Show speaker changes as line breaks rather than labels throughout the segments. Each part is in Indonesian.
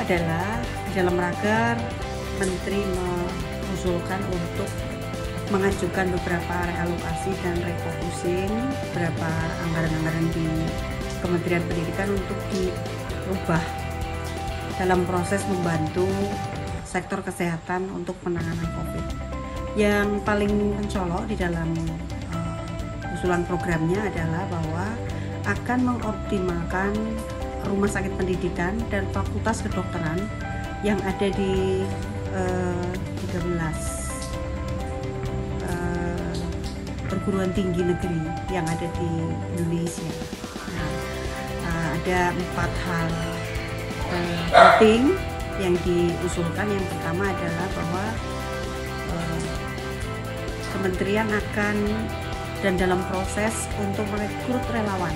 adalah dalam rangka Menteri mengusulkan untuk mengajukan beberapa realokasi dan refocusing beberapa anggaran-anggaran di Kementerian Pendidikan untuk diubah dalam proses membantu sektor kesehatan untuk penanganan COVID. Yang paling mencolok di dalam usulan programnya adalah bahwa akan mengoptimalkan rumah sakit pendidikan dan fakultas kedokteran yang ada di 13 perguruan tinggi negeri yang ada di Indonesia. Nah, ada 4 hal penting yang diusulkan. Yang pertama adalah bahwa kementerian akan dan dalam proses untuk merekrut relawan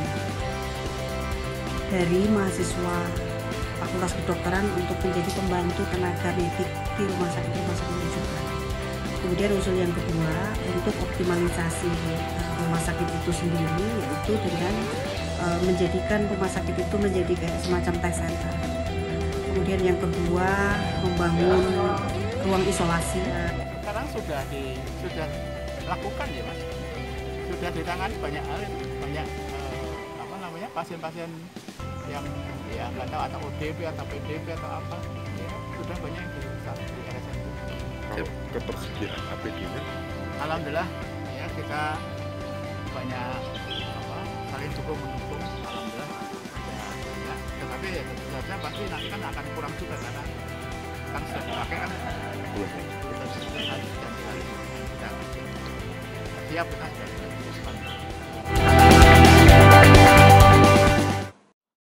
dari mahasiswa Fakultas Kedokteran untuk menjadi pembantu tenaga medik di rumah sakit rujukan. Kemudian usul yang kedua untuk optimalisasi rumah sakit itu sendiri, yaitu dengan menjadikan rumah sakit itu menjadi kayak semacam test center. Kemudian yang kedua membangun ruang isolasi.
Sekarang sudah dilakukan ya Mas, sudah ditangani banyak hal, banyak pasien-pasien yang ya nggak tahu atau ODP atau PDP atau apa, ya, sudah banyak yang dirusak di RSN.
Kalau ketersediaan APD-nya,
alhamdulillah ya kita banyak saling dukung mendukung, alhamdulillah ya, tetapi ya tentu saja pasti nanti kan akan kurang juga karena kan sudah dipakai kan kita harus ganti lagi, kita siap kita sudah